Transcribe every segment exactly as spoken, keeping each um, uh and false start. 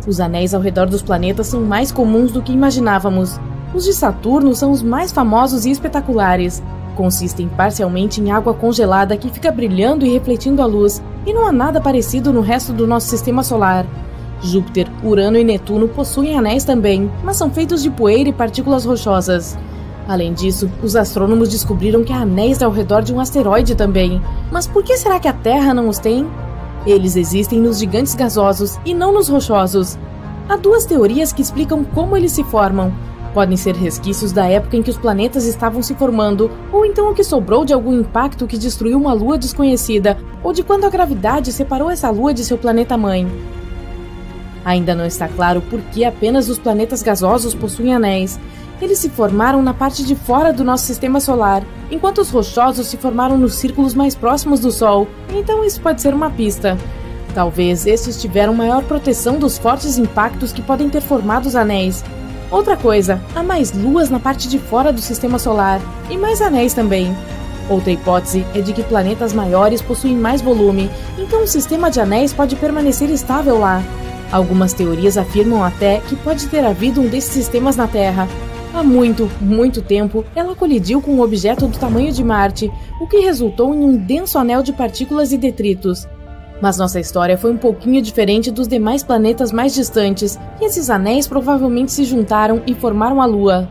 Os anéis ao redor dos planetas são mais comuns do que imaginávamos. Os de Saturno são os mais famosos e espetaculares. Consistem parcialmente em água congelada que fica brilhando e refletindo a luz, e não há nada parecido no resto do nosso sistema solar. Júpiter, Urano e Netuno possuem anéis também, mas são feitos de poeira e partículas rochosas. Além disso, os astrônomos descobriram que há anéis ao redor de um asteroide também. Mas por que será que a Terra não os tem? Eles existem nos gigantes gasosos e não nos rochosos. Há duas teorias que explicam como eles se formam. Podem ser resquícios da época em que os planetas estavam se formando, ou então o que sobrou de algum impacto que destruiu uma lua desconhecida, ou de quando a gravidade separou essa lua de seu planeta-mãe. Ainda não está claro por que apenas os planetas gasosos possuem anéis. Eles se formaram na parte de fora do nosso sistema solar, enquanto os rochosos se formaram nos círculos mais próximos do Sol, então isso pode ser uma pista. Talvez estes tiveram maior proteção dos fortes impactos que podem ter formado os anéis. Outra coisa, há mais luas na parte de fora do sistema solar, e mais anéis também. Outra hipótese é de que planetas maiores possuem mais volume, então o sistema de anéis pode permanecer estável lá. Algumas teorias afirmam até que pode ter havido um desses sistemas na Terra. Há muito, muito tempo, ela colidiu com um objeto do tamanho de Marte, o que resultou em um denso anel de partículas e detritos. Mas nossa história foi um pouquinho diferente dos demais planetas mais distantes, e esses anéis provavelmente se juntaram e formaram a Lua.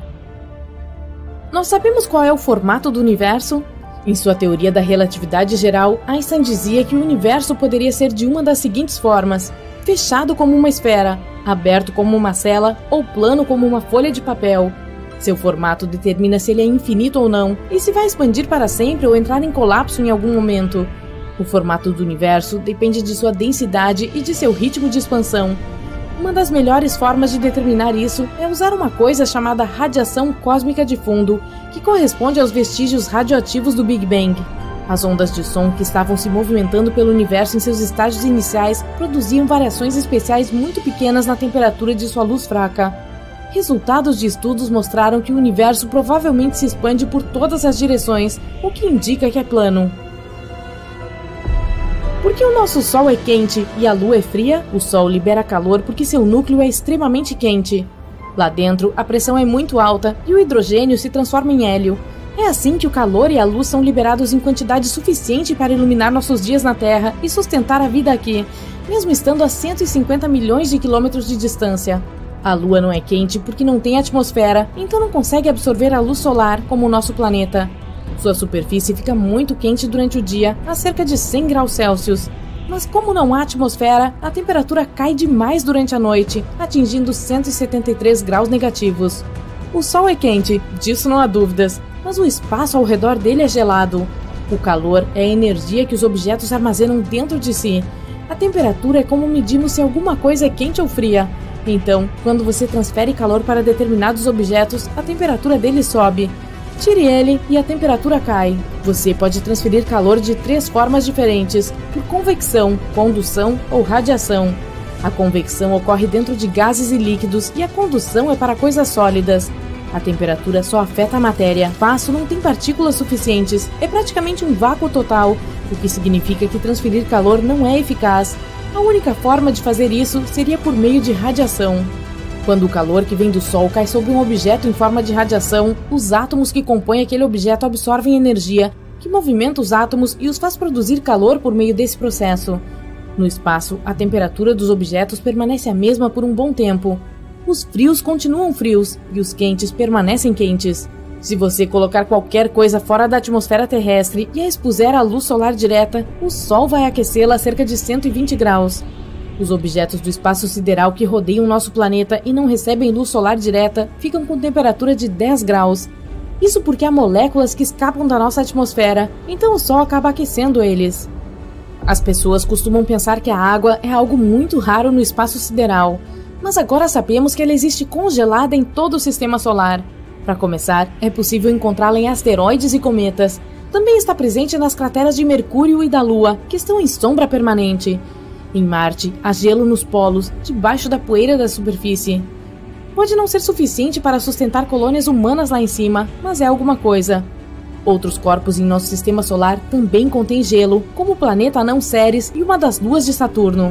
Nós sabemos qual é o formato do universo? Em sua teoria da relatividade geral, Einstein dizia que o universo poderia ser de uma das seguintes formas: fechado como uma esfera, aberto como uma cela ou plano como uma folha de papel. Seu formato determina se ele é infinito ou não, e se vai expandir para sempre ou entrar em colapso em algum momento. O formato do universo depende de sua densidade e de seu ritmo de expansão. Uma das melhores formas de determinar isso é usar uma coisa chamada radiação cósmica de fundo, que corresponde aos vestígios radioativos do Big Bang. As ondas de som que estavam se movimentando pelo universo em seus estágios iniciais produziam variações especiais muito pequenas na temperatura de sua luz fraca. Resultados de estudos mostraram que o universo provavelmente se expande por todas as direções, o que indica que é plano. Porque o nosso Sol é quente e a Lua é fria, o Sol libera calor porque seu núcleo é extremamente quente. Lá dentro, a pressão é muito alta e o hidrogênio se transforma em hélio. É assim que o calor e a luz são liberados em quantidade suficiente para iluminar nossos dias na Terra e sustentar a vida aqui, mesmo estando a cento e cinquenta milhões de quilômetros de distância. A Lua não é quente porque não tem atmosfera, então não consegue absorver a luz solar como o nosso planeta. Sua superfície fica muito quente durante o dia, a cerca de cem graus Celsius. Mas como não há atmosfera, a temperatura cai demais durante a noite, atingindo cento e setenta e três graus negativos. O Sol é quente, disso não há dúvidas, mas o espaço ao redor dele é gelado. O calor é a energia que os objetos armazenam dentro de si. A temperatura é como medimos se alguma coisa é quente ou fria. Então, quando você transfere calor para determinados objetos, a temperatura dele sobe. Tire ele e a temperatura cai. Você pode transferir calor de três formas diferentes: por convecção, condução ou radiação. A convecção ocorre dentro de gases e líquidos e a condução é para coisas sólidas. A temperatura só afeta a matéria. O espaço não tem partículas suficientes, é praticamente um vácuo total, o que significa que transferir calor não é eficaz. A única forma de fazer isso seria por meio de radiação. Quando o calor que vem do Sol cai sobre um objeto em forma de radiação, os átomos que compõem aquele objeto absorvem energia, que movimenta os átomos e os faz produzir calor por meio desse processo. No espaço, a temperatura dos objetos permanece a mesma por um bom tempo. Os frios continuam frios e os quentes permanecem quentes. Se você colocar qualquer coisa fora da atmosfera terrestre e a expuser à luz solar direta, o Sol vai aquecê-la a cerca de cento e vinte graus. Os objetos do espaço sideral que rodeiam nosso planeta e não recebem luz solar direta ficam com temperatura de dez graus. Isso porque há moléculas que escapam da nossa atmosfera, então o Sol acaba aquecendo eles. As pessoas costumam pensar que a água é algo muito raro no espaço sideral, mas agora sabemos que ela existe congelada em todo o sistema solar. Para começar, é possível encontrá-la em asteroides e cometas. Também está presente nas crateras de Mercúrio e da Lua, que estão em sombra permanente. Em Marte, há gelo nos polos, debaixo da poeira da superfície. Pode não ser suficiente para sustentar colônias humanas lá em cima, mas é alguma coisa. Outros corpos em nosso sistema solar também contêm gelo, como o planeta anão Ceres e uma das luas de Saturno.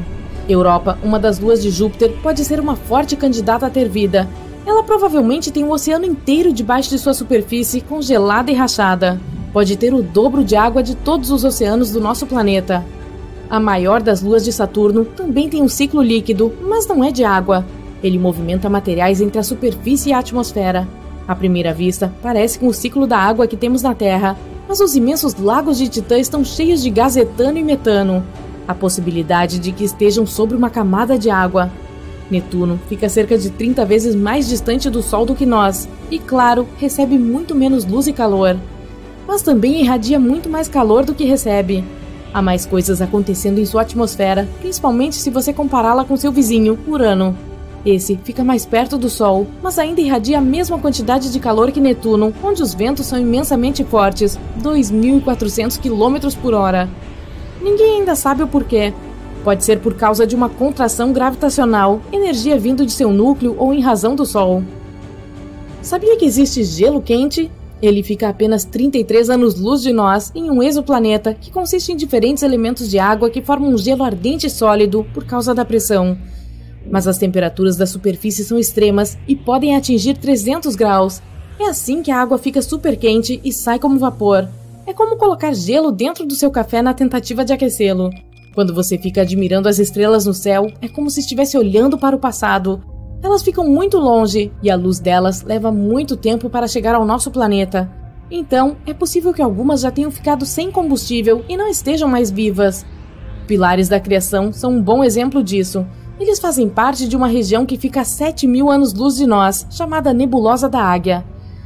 Europa, uma das luas de Júpiter, pode ser uma forte candidata a ter vida. Ela provavelmente tem um oceano inteiro debaixo de sua superfície, congelada e rachada. Pode ter o dobro de água de todos os oceanos do nosso planeta. A maior das luas de Saturno também tem um ciclo líquido, mas não é de água. Ele movimenta materiais entre a superfície e a atmosfera. À primeira vista, parece com o ciclo da água que temos na Terra, mas os imensos lagos de Titã estão cheios de gás etano e metano. A possibilidade de que estejam sobre uma camada de água. Netuno fica cerca de trinta vezes mais distante do Sol do que nós, e claro, recebe muito menos luz e calor. Mas também irradia muito mais calor do que recebe. Há mais coisas acontecendo em sua atmosfera, principalmente se você compará-la com seu vizinho, Urano. Esse fica mais perto do Sol, mas ainda irradia a mesma quantidade de calor que Netuno, onde os ventos são imensamente fortes, dois mil e quatrocentos quilômetros por hora. Ninguém ainda sabe o porquê. Pode ser por causa de uma contração gravitacional, energia vindo de seu núcleo ou em razão do Sol. Sabia que existe gelo quente? Ele fica a apenas trinta e três anos-luz de nós em um exoplaneta que consiste em diferentes elementos de água que formam um gelo ardente e sólido por causa da pressão. Mas as temperaturas da superfície são extremas e podem atingir trezentos graus. É assim que a água fica super quente e sai como vapor. É como colocar gelo dentro do seu café na tentativa de aquecê-lo. Quando você fica admirando as estrelas no céu, é como se estivesse olhando para o passado. Elas ficam muito longe e a luz delas leva muito tempo para chegar ao nosso planeta. Então, é possível que algumas já tenham ficado sem combustível e não estejam mais vivas. Pilares da criação são um bom exemplo disso. Eles fazem parte de uma região que fica a sete mil anos-luz de nós, chamada Nebulosa da Águia.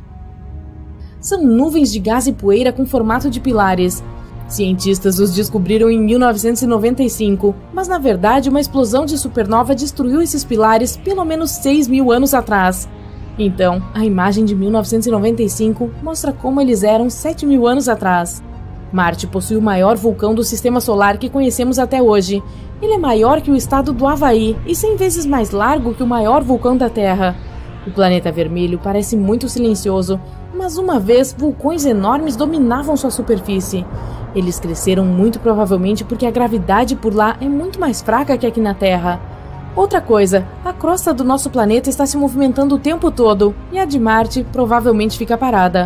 São nuvens de gás e poeira com formato de pilares. Cientistas os descobriram em mil novecentos e noventa e cinco, mas na verdade uma explosão de supernova destruiu esses pilares pelo menos seis mil anos atrás. Então, a imagem de mil novecentos e noventa e cinco mostra como eles eram sete mil anos atrás. Marte possui o maior vulcão do sistema solar que conhecemos até hoje. Ele é maior que o estado do Havaí e cem vezes mais largo que o maior vulcão da Terra. O planeta vermelho parece muito silencioso, mas uma vez vulcões enormes dominavam sua superfície. Eles cresceram muito provavelmente porque a gravidade por lá é muito mais fraca que aqui na Terra. Outra coisa, a crosta do nosso planeta está se movimentando o tempo todo, e a de Marte provavelmente fica parada.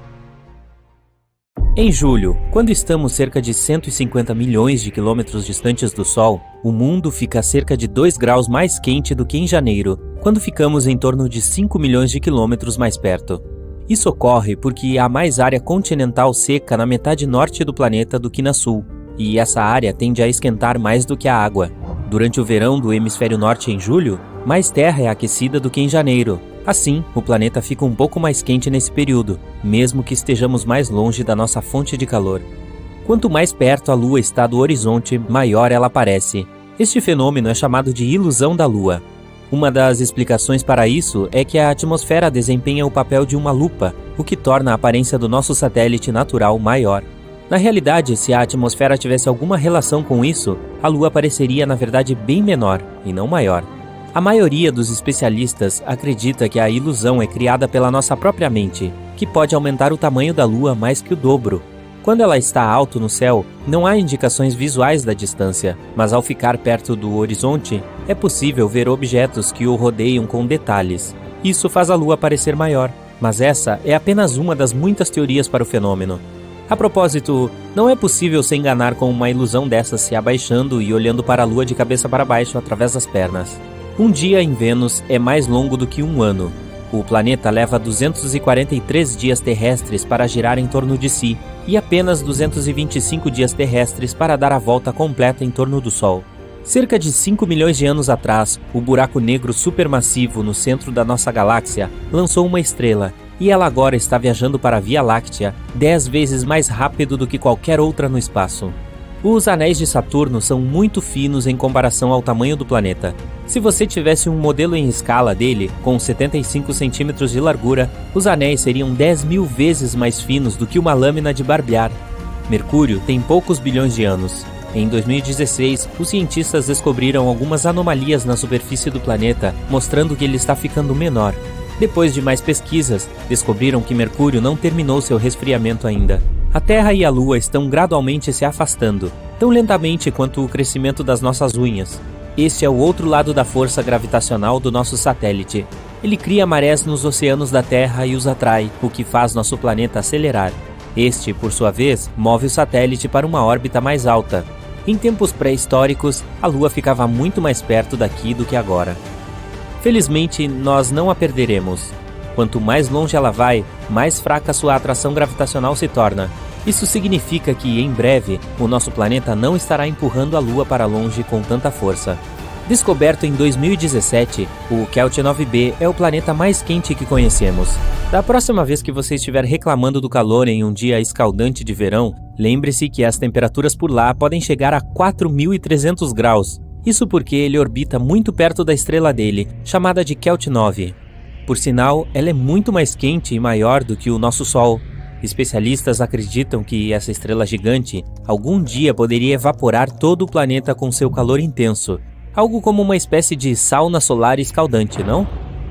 Em julho, quando estamos cerca de cento e cinquenta milhões de quilômetros distantes do Sol, o mundo fica cerca de dois graus mais quente do que em janeiro, quando ficamos em torno de cinco milhões de quilômetros mais perto. Isso ocorre porque há mais área continental seca na metade norte do planeta do que na sul, e essa área tende a esquentar mais do que a água. Durante o verão do hemisfério norte em julho, mais terra é aquecida do que em janeiro. Assim, o planeta fica um pouco mais quente nesse período, mesmo que estejamos mais longe da nossa fonte de calor. Quanto mais perto a Lua está do horizonte, maior ela parece. Este fenômeno é chamado de ilusão da Lua. Uma das explicações para isso é que a atmosfera desempenha o papel de uma lupa, o que torna a aparência do nosso satélite natural maior. Na realidade, se a atmosfera tivesse alguma relação com isso, a Lua pareceria na verdade bem menor, e não maior. A maioria dos especialistas acredita que a ilusão é criada pela nossa própria mente, que pode aumentar o tamanho da Lua mais que o dobro. Quando ela está alto no céu, não há indicações visuais da distância, mas ao ficar perto do horizonte, é possível ver objetos que o rodeiam com detalhes. Isso faz a Lua parecer maior, mas essa é apenas uma das muitas teorias para o fenômeno. A propósito, não é possível se enganar com uma ilusão dessas se abaixando e olhando para a Lua de cabeça para baixo através das pernas. Um dia em Vênus é mais longo do que um ano. O planeta leva duzentos e quarenta e três dias terrestres para girar em torno de si e apenas duzentos e vinte e cinco dias terrestres para dar a volta completa em torno do Sol. Cerca de cinco milhões de anos atrás, o buraco negro supermassivo no centro da nossa galáxia lançou uma estrela, e ela agora está viajando para a Via Láctea dez vezes mais rápido do que qualquer outra no espaço. Os anéis de Saturno são muito finos em comparação ao tamanho do planeta. Se você tivesse um modelo em escala dele, com setenta e cinco centímetros de largura, os anéis seriam dez mil vezes mais finos do que uma lâmina de barbear. Mercúrio tem poucos bilhões de anos. Em dois mil e dezesseis, os cientistas descobriram algumas anomalias na superfície do planeta, mostrando que ele está ficando menor. Depois de mais pesquisas, descobriram que Mercúrio não terminou seu resfriamento ainda. A Terra e a Lua estão gradualmente se afastando, tão lentamente quanto o crescimento das nossas unhas. Este é o outro lado da força gravitacional do nosso satélite. Ele cria marés nos oceanos da Terra e os atrai, o que faz nosso planeta acelerar. Este, por sua vez, move o satélite para uma órbita mais alta. Em tempos pré-históricos, a Lua ficava muito mais perto daqui do que agora. Felizmente, nós não a perderemos. Quanto mais longe ela vai, mais fraca sua atração gravitacional se torna. Isso significa que, em breve, o nosso planeta não estará empurrando a Lua para longe com tanta força. Descoberto em dois mil e dezessete, o Kelt nove b é o planeta mais quente que conhecemos. Da próxima vez que você estiver reclamando do calor em um dia escaldante de verão, lembre-se que as temperaturas por lá podem chegar a quatro mil e trezentos graus. Isso porque ele orbita muito perto da estrela dele, chamada de Kelt nove. Por sinal, ela é muito mais quente e maior do que o nosso Sol. Especialistas acreditam que essa estrela gigante algum dia poderia evaporar todo o planeta com seu calor intenso. Algo como uma espécie de sauna solar escaldante, não?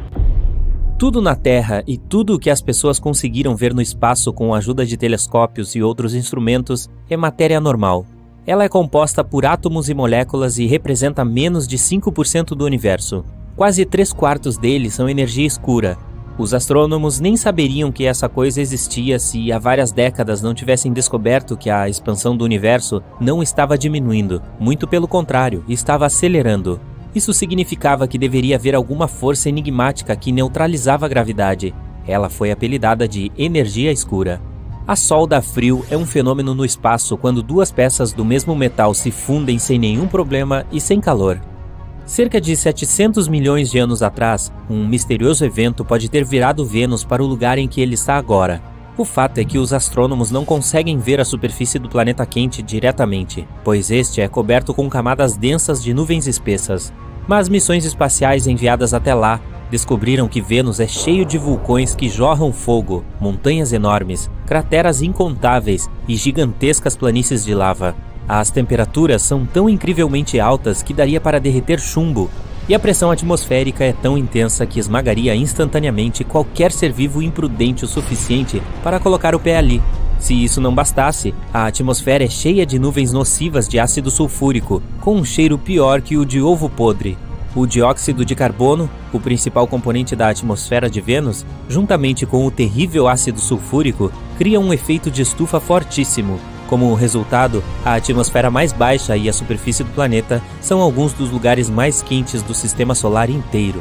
Tudo na Terra e tudo o que as pessoas conseguiram ver no espaço com a ajuda de telescópios e outros instrumentos é matéria normal. Ela é composta por átomos e moléculas e representa menos de cinco por cento do universo. Quase três quartos deles são energia escura. Os astrônomos nem saberiam que essa coisa existia se há várias décadas não tivessem descoberto que a expansão do universo não estava diminuindo, muito pelo contrário, estava acelerando. Isso significava que deveria haver alguma força enigmática que neutralizava a gravidade. Ela foi apelidada de energia escura. A solda a frio é um fenômeno no espaço quando duas peças do mesmo metal se fundem sem nenhum problema e sem calor. Cerca de setecentos milhões de anos atrás, um misterioso evento pode ter virado Vênus para o lugar em que ele está agora. O fato é que os astrônomos não conseguem ver a superfície do planeta quente diretamente, pois este é coberto com camadas densas de nuvens espessas. Mas missões espaciais enviadas até lá descobriram que Vênus é cheio de vulcões que jorram fogo, montanhas enormes, crateras incontáveis e gigantescas planícies de lava. As temperaturas são tão incrivelmente altas que daria para derreter chumbo, e a pressão atmosférica é tão intensa que esmagaria instantaneamente qualquer ser vivo imprudente o suficiente para colocar o pé ali. Se isso não bastasse, a atmosfera é cheia de nuvens nocivas de ácido sulfúrico, com um cheiro pior que o de ovo podre. O dióxido de carbono, o principal componente da atmosfera de Vênus, juntamente com o terrível ácido sulfúrico, cria um efeito de estufa fortíssimo. Como resultado, a atmosfera mais baixa e a superfície do planeta são alguns dos lugares mais quentes do sistema solar inteiro.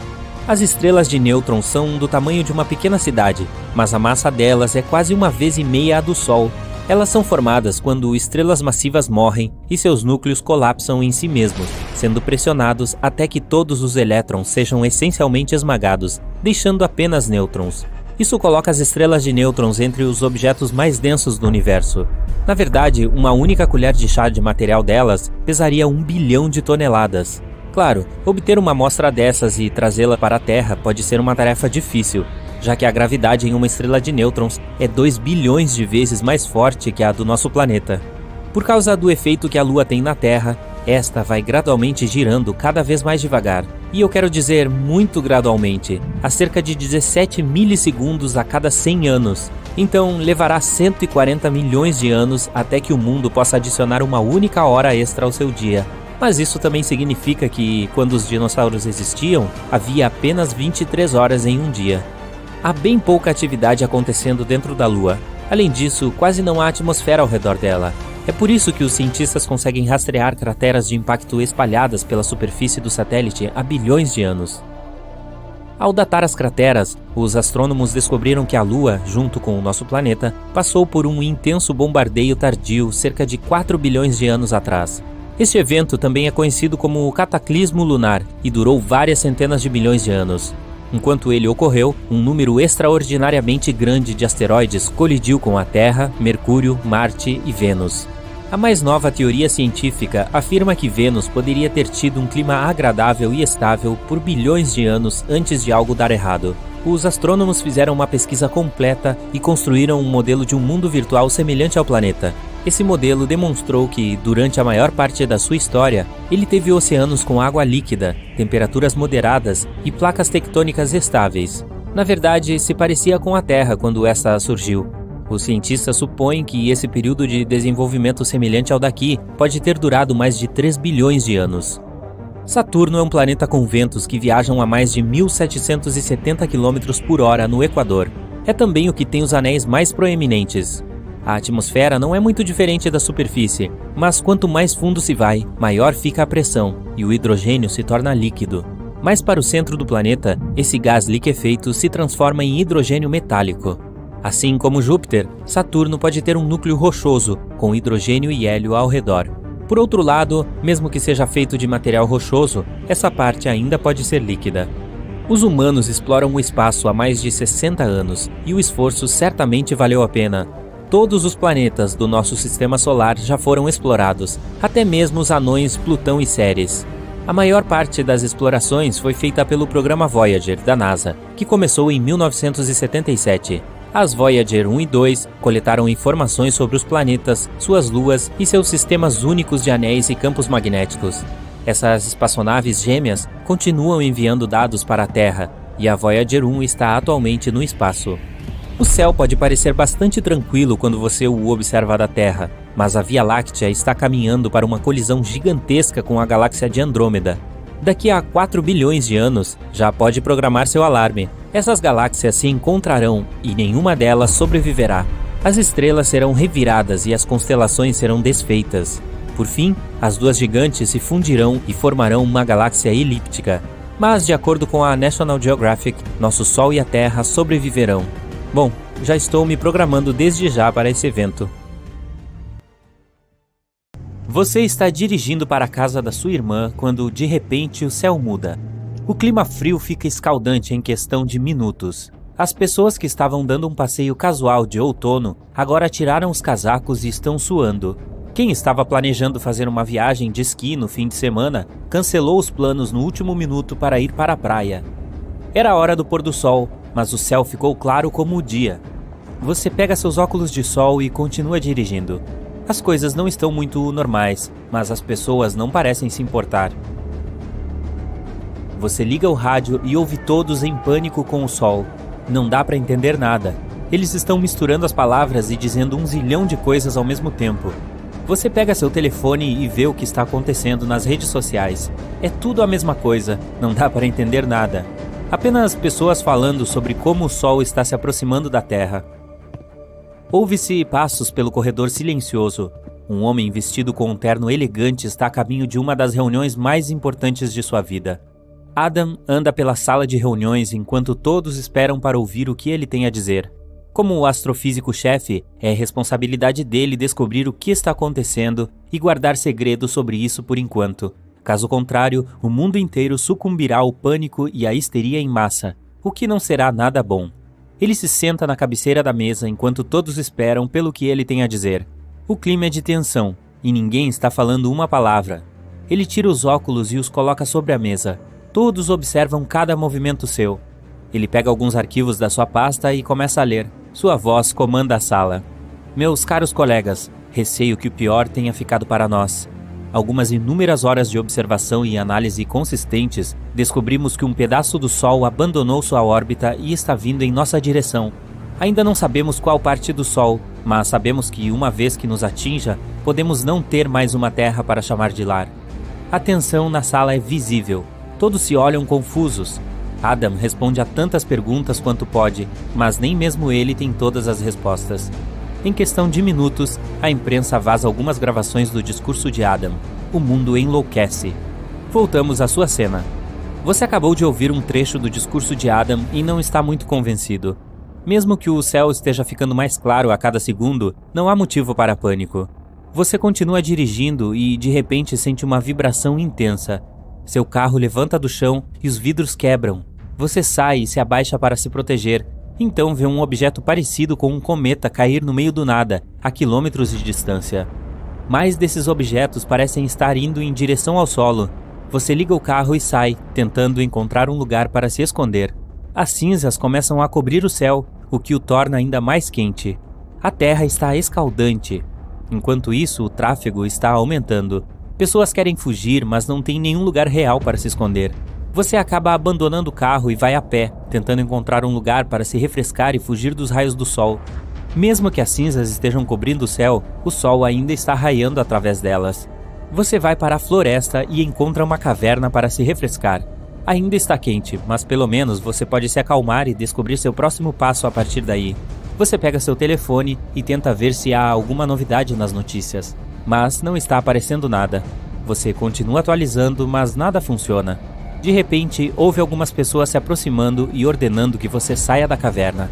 As estrelas de nêutrons são do tamanho de uma pequena cidade, mas a massa delas é quase uma vez e meia a do Sol. Elas são formadas quando estrelas massivas morrem e seus núcleos colapsam em si mesmos, sendo pressionados até que todos os elétrons sejam essencialmente esmagados, deixando apenas nêutrons. Isso coloca as estrelas de nêutrons entre os objetos mais densos do universo. Na verdade, uma única colher de chá de material delas pesaria um bilhão de toneladas. Claro, obter uma amostra dessas e trazê-la para a Terra pode ser uma tarefa difícil, já que a gravidade em uma estrela de nêutrons é dois bilhões de vezes mais forte que a do nosso planeta. Por causa do efeito que a Lua tem na Terra, esta vai gradualmente girando cada vez mais devagar. E eu quero dizer muito gradualmente, a cerca de dezessete milissegundos a cada cem anos. Então levará cento e quarenta milhões de anos até que o mundo possa adicionar uma única hora extra ao seu dia. Mas isso também significa que, quando os dinossauros existiam, havia apenas vinte e três horas em um dia. Há bem pouca atividade acontecendo dentro da Lua. Além disso, quase não há atmosfera ao redor dela. É por isso que os cientistas conseguem rastrear crateras de impacto espalhadas pela superfície do satélite há bilhões de anos. Ao datar as crateras, os astrônomos descobriram que a Lua, junto com o nosso planeta, passou por um intenso bombardeio tardio cerca de quatro bilhões de anos atrás. Este evento também é conhecido como o cataclismo lunar e durou várias centenas de milhões de anos. Enquanto ele ocorreu, um número extraordinariamente grande de asteroides colidiu com a Terra, Mercúrio, Marte e Vênus. A mais nova teoria científica afirma que Vênus poderia ter tido um clima agradável e estável por bilhões de anos antes de algo dar errado. Os astrônomos fizeram uma pesquisa completa e construíram um modelo de um mundo virtual semelhante ao planeta. Esse modelo demonstrou que, durante a maior parte da sua história, ele teve oceanos com água líquida, temperaturas moderadas e placas tectônicas estáveis. Na verdade, se parecia com a Terra quando esta surgiu. Os cientistas supõem que esse período de desenvolvimento semelhante ao daqui pode ter durado mais de três bilhões de anos. Saturno é um planeta com ventos que viajam a mais de mil setecentos e setenta quilômetros por hora no Equador. É também o que tem os anéis mais proeminentes. A atmosfera não é muito diferente da superfície, mas quanto mais fundo se vai, maior fica a pressão e o hidrogênio se torna líquido. Mais para o centro do planeta, esse gás liquefeito se transforma em hidrogênio metálico. Assim como Júpiter, Saturno pode ter um núcleo rochoso, com hidrogênio e hélio ao redor. Por outro lado, mesmo que seja feito de material rochoso, essa parte ainda pode ser líquida. Os humanos exploram o espaço há mais de sessenta anos, e o esforço certamente valeu a pena. Todos os planetas do nosso sistema solar já foram explorados, até mesmo os anões Plutão e Ceres. A maior parte das explorações foi feita pelo programa Voyager, da NASA, que começou em mil novecentos e setenta e sete. As Voyager um e dois coletaram informações sobre os planetas, suas luas e seus sistemas únicos de anéis e campos magnéticos. Essas espaçonaves gêmeas continuam enviando dados para a Terra, e a Voyager um está atualmente no espaço. O céu pode parecer bastante tranquilo quando você o observa da Terra, mas a Via Láctea está caminhando para uma colisão gigantesca com a galáxia de Andrômeda. Daqui a quatro bilhões de anos, já pode programar seu alarme. Essas galáxias se encontrarão e nenhuma delas sobreviverá. As estrelas serão reviradas e as constelações serão desfeitas. Por fim, as duas gigantes se fundirão e formarão uma galáxia elíptica. Mas, de acordo com a National Geographic, nosso Sol e a Terra sobreviverão. Bom, já estou me programando desde já para esse evento. Você está dirigindo para a casa da sua irmã quando, de repente, o céu muda. O clima frio fica escaldante em questão de minutos. As pessoas que estavam dando um passeio casual de outono agora tiraram os casacos e estão suando. Quem estava planejando fazer uma viagem de esqui no fim de semana cancelou os planos no último minuto para ir para a praia. Era a hora do pôr do sol, mas o céu ficou claro como o dia. Você pega seus óculos de sol e continua dirigindo. As coisas não estão muito normais, mas as pessoas não parecem se importar. Você liga o rádio e ouve todos em pânico com o sol. Não dá para entender nada. Eles estão misturando as palavras e dizendo um zilhão de coisas ao mesmo tempo. Você pega seu telefone e vê o que está acontecendo nas redes sociais. É tudo a mesma coisa, não dá para entender nada. Apenas pessoas falando sobre como o sol está se aproximando da Terra. Ouve-se passos pelo corredor silencioso. Um homem vestido com um terno elegante está a caminho de uma das reuniões mais importantes de sua vida. Adam anda pela sala de reuniões enquanto todos esperam para ouvir o que ele tem a dizer. Como o astrofísico-chefe, é responsabilidade dele descobrir o que está acontecendo e guardar segredo sobre isso por enquanto. Caso contrário, o mundo inteiro sucumbirá ao pânico e à histeria em massa, o que não será nada bom. Ele se senta na cabeceira da mesa enquanto todos esperam pelo que ele tem a dizer. O clima é de tensão, e ninguém está falando uma palavra. Ele tira os óculos e os coloca sobre a mesa. Todos observam cada movimento seu. Ele pega alguns arquivos da sua pasta e começa a ler. Sua voz comanda a sala. Meus caros colegas, receio que o pior tenha ficado para nós. Algumas inúmeras horas de observação e análise consistentes, descobrimos que um pedaço do Sol abandonou sua órbita e está vindo em nossa direção. Ainda não sabemos qual parte do Sol, mas sabemos que uma vez que nos atinja, podemos não ter mais uma Terra para chamar de lar. A tensão na sala é visível. Todos se olham confusos. Adam responde a tantas perguntas quanto pode, mas nem mesmo ele tem todas as respostas. Em questão de minutos, a imprensa vaza algumas gravações do discurso de Adam. O mundo enlouquece. Voltamos à sua cena. Você acabou de ouvir um trecho do discurso de Adam e não está muito convencido. Mesmo que o céu esteja ficando mais claro a cada segundo, não há motivo para pânico. Você continua dirigindo e, de repente, sente uma vibração intensa. Seu carro levanta do chão e os vidros quebram. Você sai e se abaixa para se proteger. Então vê um objeto parecido com um cometa cair no meio do nada, a quilômetros de distância. Mais desses objetos parecem estar indo em direção ao solo. Você liga o carro e sai, tentando encontrar um lugar para se esconder. As cinzas começam a cobrir o céu, o que o torna ainda mais quente. A terra está escaldante. Enquanto isso, o tráfego está aumentando. Pessoas querem fugir, mas não tem nenhum lugar real para se esconder. Você acaba abandonando o carro e vai a pé, tentando encontrar um lugar para se refrescar e fugir dos raios do sol. Mesmo que as cinzas estejam cobrindo o céu, o sol ainda está raiando através delas. Você vai para a floresta e encontra uma caverna para se refrescar. Ainda está quente, mas pelo menos você pode se acalmar e descobrir seu próximo passo a partir daí. Você pega seu telefone e tenta ver se há alguma novidade nas notícias, mas não está aparecendo nada. Você continua atualizando, mas nada funciona. De repente, houve algumas pessoas se aproximando e ordenando que você saia da caverna.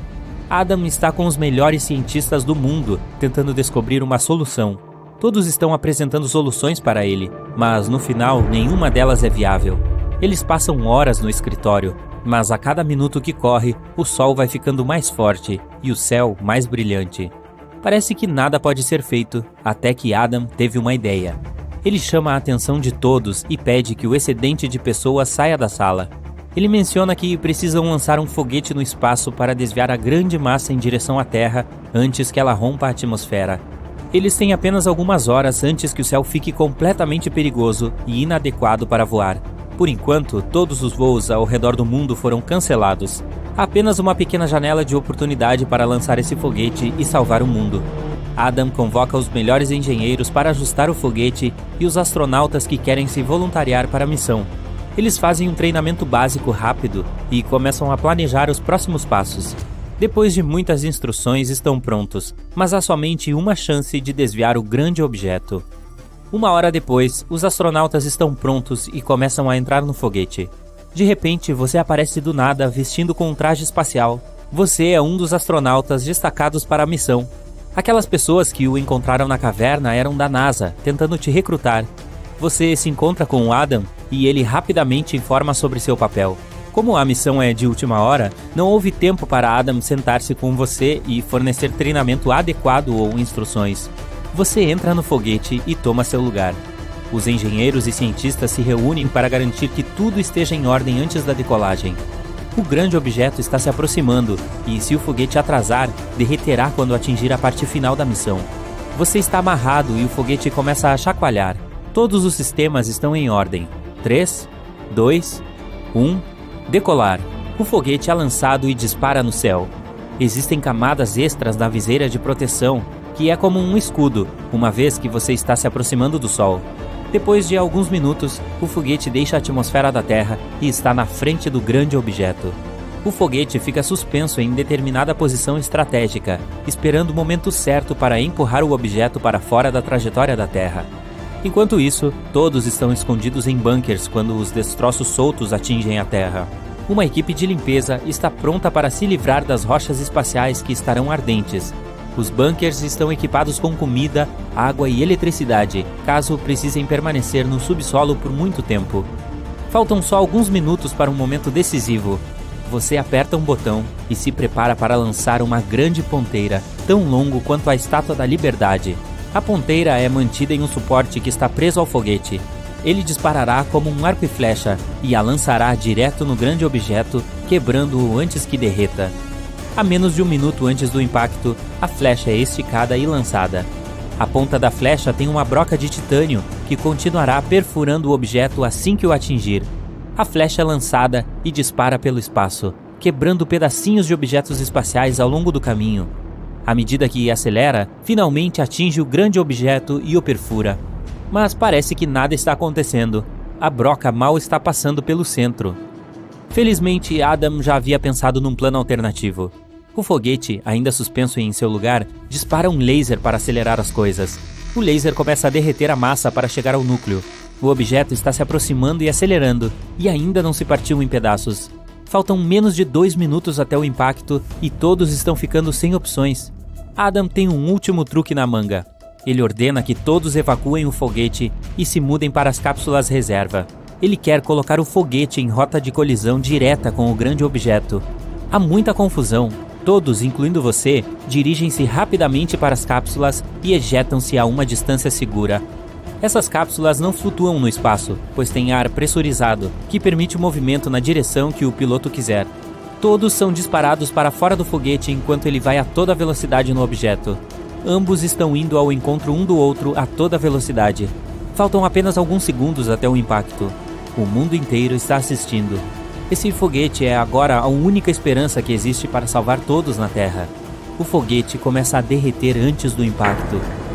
Adam está com os melhores cientistas do mundo, tentando descobrir uma solução. Todos estão apresentando soluções para ele, mas no final nenhuma delas é viável. Eles passam horas no escritório, mas a cada minuto que corre, o sol vai ficando mais forte e o céu mais brilhante. Parece que nada pode ser feito, até que Adam teve uma ideia. Ele chama a atenção de todos e pede que o excedente de pessoas saia da sala. Ele menciona que precisam lançar um foguete no espaço para desviar a grande massa em direção à Terra antes que ela rompa a atmosfera. Eles têm apenas algumas horas antes que o céu fique completamente perigoso e inadequado para voar. Por enquanto, todos os voos ao redor do mundo foram cancelados. Há apenas uma pequena janela de oportunidade para lançar esse foguete e salvar o mundo. Adam convoca os melhores engenheiros para ajustar o foguete e os astronautas que querem se voluntariar para a missão. Eles fazem um treinamento básico rápido e começam a planejar os próximos passos. Depois de muitas instruções, estão prontos, mas há somente uma chance de desviar o grande objeto. Uma hora depois, os astronautas estão prontos e começam a entrar no foguete. De repente, você aparece do nada vestindo com um traje espacial. Você é um dos astronautas destacados para a missão. Aquelas pessoas que o encontraram na caverna eram da NASA, tentando te recrutar. Você se encontra com o Adam e ele rapidamente informa sobre seu papel. Como a missão é de última hora, não houve tempo para Adam sentar-se com você e fornecer treinamento adequado ou instruções. Você entra no foguete e toma seu lugar. Os engenheiros e cientistas se reúnem para garantir que tudo esteja em ordem antes da decolagem. O grande objeto está se aproximando e, se o foguete atrasar, derreterá quando atingir a parte final da missão. Você está amarrado e o foguete começa a chacoalhar. Todos os sistemas estão em ordem. três, dois, um... Decolar. O foguete é lançado e dispara no céu. Existem camadas extras na viseira de proteção, que é como um escudo, uma vez que você está se aproximando do Sol. Depois de alguns minutos, o foguete deixa a atmosfera da Terra e está na frente do grande objeto. O foguete fica suspenso em determinada posição estratégica, esperando o momento certo para empurrar o objeto para fora da trajetória da Terra. Enquanto isso, todos estão escondidos em bunkers quando os destroços soltos atingem a Terra. Uma equipe de limpeza está pronta para se livrar das rochas espaciais que estarão ardentes. Os bunkers estão equipados com comida, água e eletricidade, caso precisem permanecer no subsolo por muito tempo. Faltam só alguns minutos para um momento decisivo. Você aperta um botão e se prepara para lançar uma grande ponteira, tão longo quanto a Estátua da Liberdade. A ponteira é mantida em um suporte que está preso ao foguete. Ele disparará como um arco e flecha e a lançará direto no grande objeto, quebrando-o antes que derreta. A menos de um minuto antes do impacto, a flecha é esticada e lançada. A ponta da flecha tem uma broca de titânio que continuará perfurando o objeto assim que o atingir. A flecha é lançada e dispara pelo espaço, quebrando pedacinhos de objetos espaciais ao longo do caminho. À medida que acelera, finalmente atinge o grande objeto e o perfura. Mas parece que nada está acontecendo. A broca mal está passando pelo centro. Felizmente, Adam já havia pensado num plano alternativo. O foguete, ainda suspenso em seu lugar, dispara um laser para acelerar as coisas. O laser começa a derreter a massa para chegar ao núcleo. O objeto está se aproximando e acelerando, e ainda não se partiu em pedaços. Faltam menos de dois minutos até o impacto e todos estão ficando sem opções. Adam tem um último truque na manga. Ele ordena que todos evacuem o foguete e se mudem para as cápsulas reserva. Ele quer colocar o foguete em rota de colisão direta com o grande objeto. Há muita confusão. Todos, incluindo você, dirigem-se rapidamente para as cápsulas e ejetam-se a uma distância segura. Essas cápsulas não flutuam no espaço, pois têm ar pressurizado, que permite o movimento na direção que o piloto quiser. Todos são disparados para fora do foguete enquanto ele vai a toda velocidade no objeto. Ambos estão indo ao encontro um do outro a toda velocidade. Faltam apenas alguns segundos até o impacto. O mundo inteiro está assistindo. Esse foguete é agora a única esperança que existe para salvar todos na Terra. O foguete começa a derreter antes do impacto.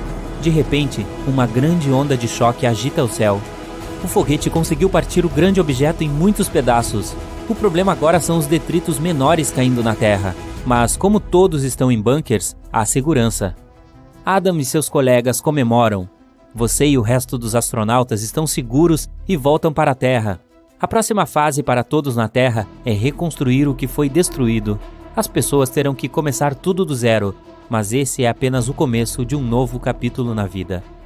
De repente, uma grande onda de choque agita o céu. O foguete conseguiu partir o grande objeto em muitos pedaços. O problema agora são os detritos menores caindo na Terra. Mas como todos estão em bunkers, há segurança. Adam e seus colegas comemoram. Você e o resto dos astronautas estão seguros e voltam para a Terra. A próxima fase para todos na Terra é reconstruir o que foi destruído. As pessoas terão que começar tudo do zero, mas esse é apenas o começo de um novo capítulo na vida.